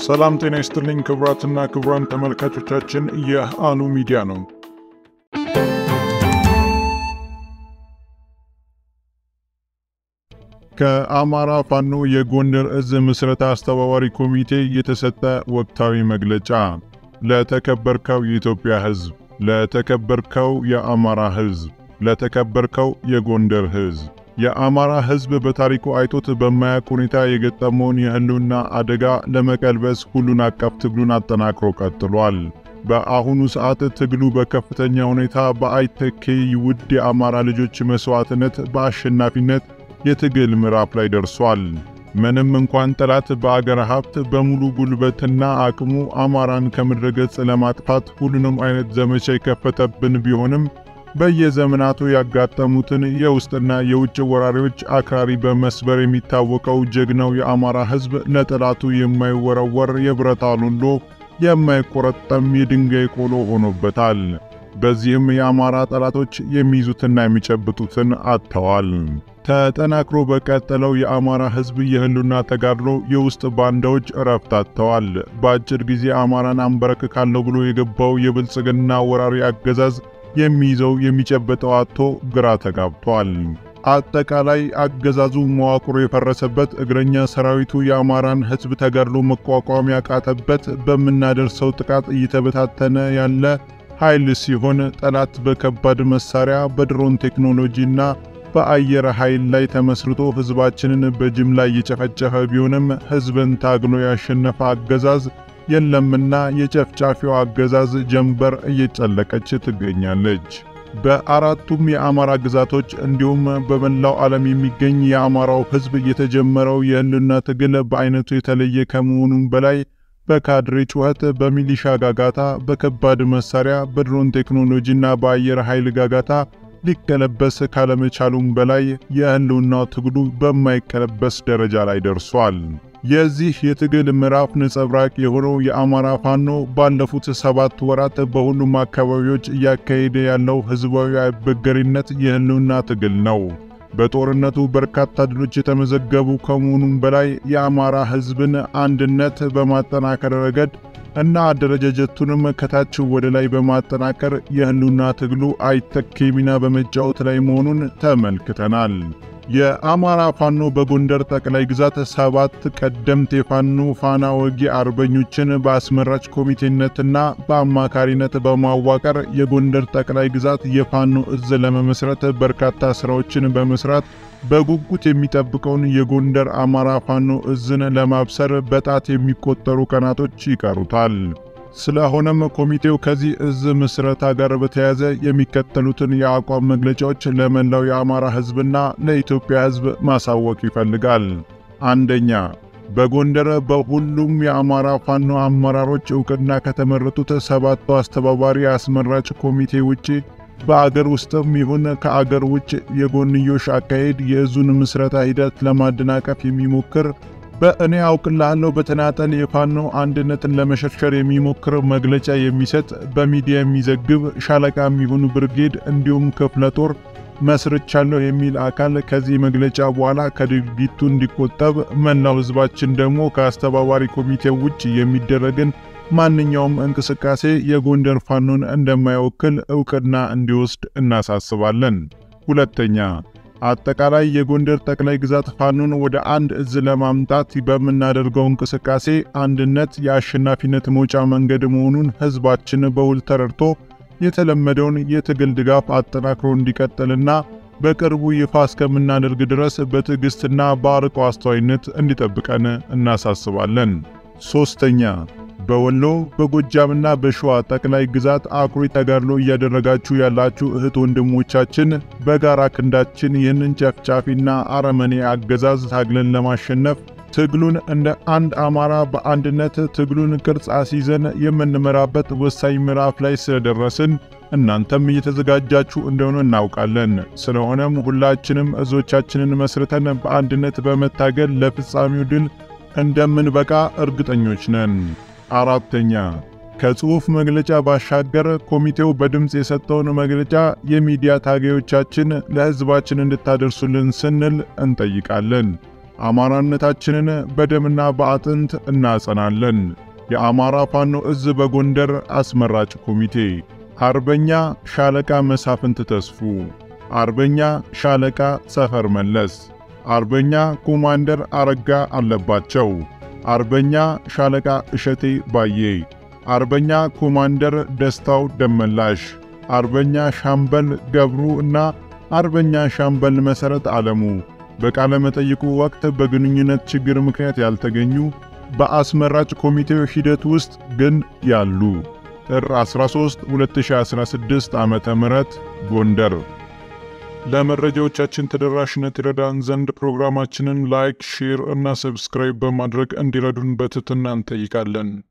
ሰላም ጤና ይስጥልኝ ክቡራትና ክቡራን ተመልካቾቻችን የአሉ ሚዲያ ነው። ከአማራ ፋኖ የጎንደር እዝ ምስረታ አስተባባሪ ኮሚቴ የተሰጠ ወቅታዊ መግለጫ። ለተከበርከው የኢትዮጵያ ሕዝብ፣ ለተከበርከው የአማራ ሕዝብ፣ ለተከበርከው የጎንደር ሕዝብ። የአማራ ሕዝብ በታሪኩ አይቶት በማያውቅ ሁኔታ የገጠመውን የህልውና አደጋ ለመቀልበስ ሁሉን አቀፍ ትግሉን አጠናክሮ ቀጥሏል። በአሁኑ ሰዓት ትግሉ በከፍተኛ ሁኔታ በአይተኬ ውድ የአማራ ልጆች መስዋዕትነት በአሸናፊነት የትግል ምዕራፍ ላይ ደርሷል። ምንም እንኳን ጠላት በአገር ሀብት በሙሉ ጉልበትና አቅሙ አማራን ከምድረ ገጽ ለማጥፋት ሁሉንም አይነት ዘመቻ የከፈተብን ቢሆንም በየዘመናቱ ያጋጠሙትን የውስጥና የውጭ ወራሪዎች አክራሪ በመስበር የሚታወቀው ጀግናው የአማራ ሕዝብ ለጠላቱ የማይወረወር የብረት አሉሎ የማይቆረጠም የድንጋይ ቆሎ ሆኖበታል። በዚህም የአማራ ጠላቶች የሚይዙትና የሚጨብጡትን አጥተዋል። ተጠናክሮ በቀጠለው የአማራ ሕዝብ የህልውና ተጋድሎ የውስጥ ባንዳዎች እረፍት አጥተዋል። በአጭር ጊዜ አማራን አንበረክካለሁ ብሎ የገባው የብልጽግና ወራሪ አገዛዝ የሚይዘው የሚጨበጠው አጥቶ ግራ ተጋብቷል። አጠቃላይ አገዛዙ መዋቅሩ የፈረሰበት፣ እግረኛ ሰራዊቱ የአማራን ሕዝብ ተጋድሎ መቋቋም ያቃተበት፣ በመናደርሰው ጥቃት እየተበታተነ ያለ ኃይል ሲሆን ጠላት በከባድ መሳሪያ በድሮን ቴክኖሎጂና በአየር ኃይል ላይ ተመስርቶ ሕዝባችንን በጅምላ እየጨፈጨፈ ቢሆንም ሕዝብን ታግሎ ያሸነፈ አገዛዝ የለምና የጨፍጫፊው አገዛዝ ጀንበር እየጨለቀች ትገኛለች። በአራቱም የአማራ ግዛቶች እንዲሁም በመላው ዓለም የሚገኝ የአማራው ሕዝብ የተጀመረው የህልውና ትግል በአይነቱ የተለየ ከመሆኑም በላይ በካድሬ ጩኸት፣ በሚሊሻ ጋጋታ፣ በከባድ መሳሪያ፣ በድሮን ቴክኖሎጂና በአየር ኃይል ጋጋታ ሊቀለበስ ካለመቻሉም በላይ የህልውናው ትግሉ በማይቀለበስ ደረጃ ላይ ደርሷል። የዚህ የትግል ምዕራፍ ነጸብራቅ የሆነው የአማራ ፋኖ ባለፉት 7 ወራት በሁሉም አካባቢዎች እያካሄደ ያለው ህዝባዊ አይበገሪነት የህልውና ትግል ነው። በጦርነቱ በርካታ ድሎች የተመዘገቡ ከመሆኑም በላይ የአማራ ህዝብን አንድነት በማጠናከር ረገድ እና አደረጃጀቱንም ከታች ወደ ላይ በማጠናከር የህልውና ትግሉ አይተኬ ሚና በመጫወት ላይ መሆኑን ተመልክተናል። የአማራ ፋኖ በጎንደር ጠቅላይ ግዛት 7 ቀደምት የፋኖ ፋና ወጊ አርበኞችን በአስመራጭ ኮሚቴነትና በአማካሪነት በማዋቀር የጎንደር ጠቅላይ ግዛት የፋኖ እዝ ለመመስረት በርካታ ስራዎችን በመስራት በጉጉት የሚጠብቀውን የጎንደር አማራ ፋኖ እዝን ለማብሰር በጣት የሚቆጠሩ ቀናቶች ይቀሩታል። ስለሆነም ኮሚቴው ከዚህ እዝ ምስረታ ጋር በተያያዘ የሚከተሉትን የአቋም መግለጫዎች ለመላው የአማራ ህዝብና ለኢትዮጵያ ህዝብ ማሳወቅ ይፈልጋል። አንደኛ፣ በጎንደር በሁሉም የአማራ ፋኖ አመራሮች ዕውቅና ከተመረጡት 7 አስተባባሪ አስመራጭ ኮሚቴ ውጪ በአገር ውስጥም ይሁን ከአገር ውጭ የጎንዮሽ አካሄድ የእዙን ምስረታ ሂደት ለማደናቀፍ የሚሞክር፣ በእኔ አውቅልሃለሁ በተናጠል የፋኖ አንድነትን ለመሸርሸር የሚሞክር መግለጫ የሚሰጥ፣ በሚዲያ የሚዘግብ ሻለቃም ይሁን ብርጌድ እንዲሁም ክፍለ ጦር መስርቻለሁ የሚል አካል ከዚህ መግለጫ በኋላ ከድርጊቱ እንዲቆጠብ፣ መላው ህዝባችን ደግሞ ከአስተባባሪ ኮሚቴው ውጭ የሚደረግን ማንኛውም እንቅስቃሴ የጎንደር ፋኖን እንደማይወክል ዕውቅና እንዲወስድ እናሳስባለን። ሁለተኛ፣ አጠቃላይ የጎንደር ጠቅላይ ግዛት ፋኖን ወደ አንድ እዝ ለማምጣት በምናደርገው እንቅስቃሴ አንድነት የአሸናፊነት መውጫ መንገድ መሆኑን ህዝባችን በውል ተረድቶ የተለመደውን የትግል ድጋፍ አጠናክሮ እንዲቀጥልና በቅርቡ ይፋ እስከምናደርግ ድረስ በትዕግስትና በአርቆ አስተዋይነት እንዲጠብቀን እናሳስባለን። ሶስተኛ፣ በወሎ በጎጃምና በሸዋ ጠቅላይ ግዛት አኩሪ ተጋድሎ እያደረጋችሁ ያላችሁ እህት ወንድሞቻችን በጋራ ክንዳችን ይህንን ጨፍጫፊና አረመኔ አገዛዝ ታግለን ለማሸነፍ ትግሉን እንደ አንድ አማራ በአንድነት ትግሉን ቅርጽ አስይዘን የምንመራበት ወሳኝ ምዕራፍ ላይ ስለደረስን እናንተም እየተዘጋጃችሁ እንደሆነ እናውቃለን። ስለሆነም ሁላችንም እዞቻችንን መስርተን በአንድነት በመታገል ለፍጻሜው ድል እንደምንበቃ እርግጠኞች ነን። አራተኛ፣ ከጽሑፍ መግለጫ ባሻገር ኮሚቴው በድምጽ የሰጠውን መግለጫ የሚዲያ ታጋዮቻችን ለህዝባችን እንድታደርሱልን ስንል እንጠይቃለን። አማራነታችንን በደምና በአጥንት እናጸናለን። የአማራ ፋኖ እዝ በጎንደር አስመራጭ ኮሚቴ አርበኛ ሻለቃ መሳፍንት ተስፉ፣ አርበኛ ሻለቃ ሰፈር መለስ፣ አርበኛ ኮማንደር አረጋ አለባቸው፣ አርበኛ ሻለቃ እሸቴ ባዬ፣ አርበኛ ኮማንደር ደስታው ደመላሽ፣ አርበኛ ሻምበል ገብሩ እና አርበኛ ሻምበል መሰረት ዓለሙ በቃለ መጠይቁ ወቅት በግንኙነት ችግር ምክንያት ያልተገኙ በአስመራጭ ኮሚቴው ሂደት ውስጥ ግን ያሉ። ጥር 13 2016 ዓመተ ምህረት ጎንደር። ለመረጃዎቻችን ተደራሽነት ይረዳን ዘንድ ፕሮግራማችንን ላይክ፣ ሼር እና ሰብስክራይብ በማድረግ እንዲረዱን በትህትና እንጠይቃለን።